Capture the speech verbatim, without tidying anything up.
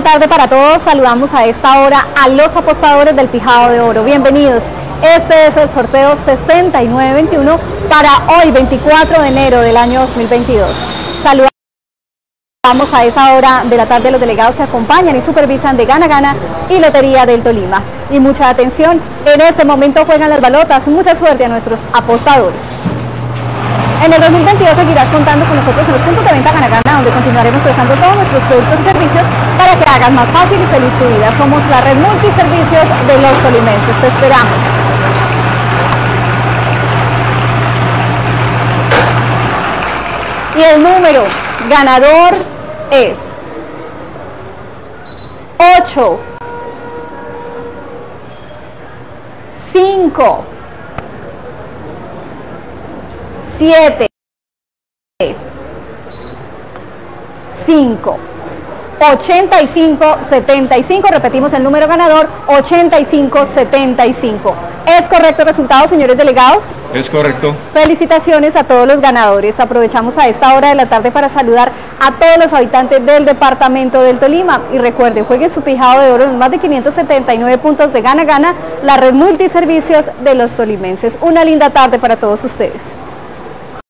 tarde para todos. Saludamos a esta hora a los apostadores del Pijado de Oro. Bienvenidos. Este es el sorteo sesenta y nueve veintiuno para hoy, veinticuatro de enero del año dos mil veintidós. Saludamos a esta hora de la tarde a los delegados que acompañan y supervisan de Gana Gana y Lotería del Tolima. Y mucha atención, en este momento juegan las balotas. Mucha suerte a nuestros apostadores. En el dos mil veintidós seguirás contando con nosotros en los puntos de venta Gana Gana, donde continuaremos prestando todos nuestros productos y servicios para que hagas más fácil y feliz tu vida. Somos la red multiservicios de los tolimenses. Te esperamos. Y el número ganador es ocho, cinco, siete, cinco, ochenta y cinco, setenta y cinco. Repetimos el número ganador, ochenta y cinco, setenta y cinco. ¿Es correcto el resultado, señores delegados? Es correcto. Felicitaciones a todos los ganadores. Aprovechamos a esta hora de la tarde para saludar a todos los habitantes del departamento del Tolima. Y recuerden, jueguen su Pijado de Oro en más de quinientos setenta y nueve puntos de Gana Gana, la red multiservicios de los tolimenses. Una linda tarde para todos ustedes.